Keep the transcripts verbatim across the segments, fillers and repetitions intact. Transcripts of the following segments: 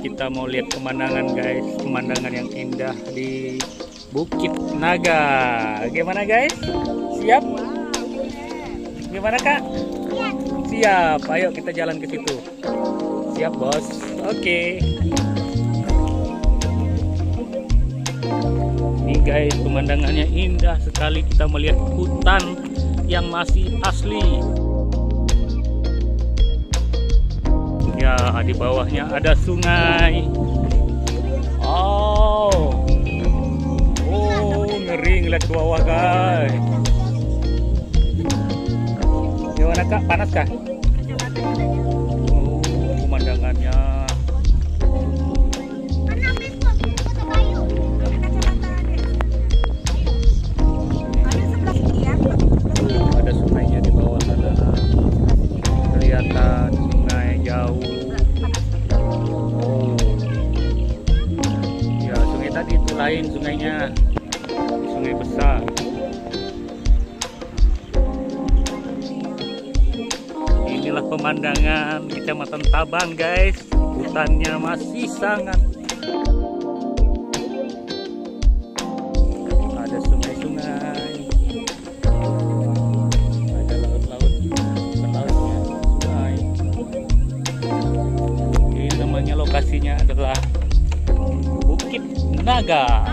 kita mau lihat pemandangan guys, pemandangan yang indah di Bukit Naga. Gimana guys? Siap? Gimana kak? Siap. Ayo kita jalan ke situ. Siap bos. Oke. Ini guys, pemandangannya indah sekali. Kita melihat hutan yang masih asli. Ya, di bawahnya ada sungai. Oh, oh, ngeri ngeliat ke bawah guys. Gimana kak? Panas kah? Oh, pemandangannya. Ada sungainya di bawah sana. Kelihatan sungai jauh. Oh, ya sungai tadi itu lain sungainya, sungai besar. Inilah pemandangan Kecamatan Taban guys, hutannya masih sangat. Ada sungai-sungai, ada laut-laut, bukan lautnya, sungai. Ini namanya, lokasinya adalah Bukit Naga.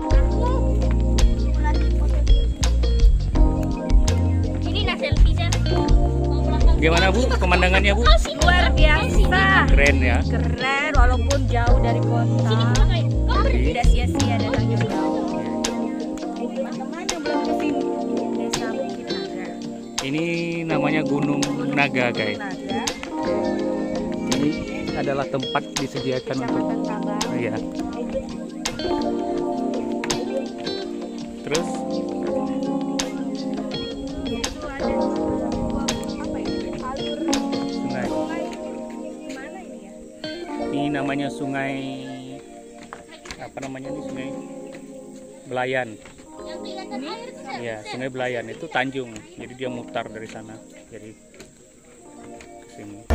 Gimana Bu, pemandangannya Bu? Luar biasa. Keren ya? Keren, walaupun jauh dari kota. Tidak sia-sia datangnya jauh. Teman-teman yang belum kesini, Desa Bukit Naga. Ini namanya Gunung Naga guys. Naga. Ini adalah tempat disediakan untuk. Kecamatan Taban. Oh, iya. Terus Itu ada sebuah apa ini? Alur sungai. sungai. Mana ini ya? Ini namanya sungai apa namanya ini, sungai Belayan. Ya, sungai Belayan itu Tanjung. Jadi dia mutar dari sana. Jadi ke sini.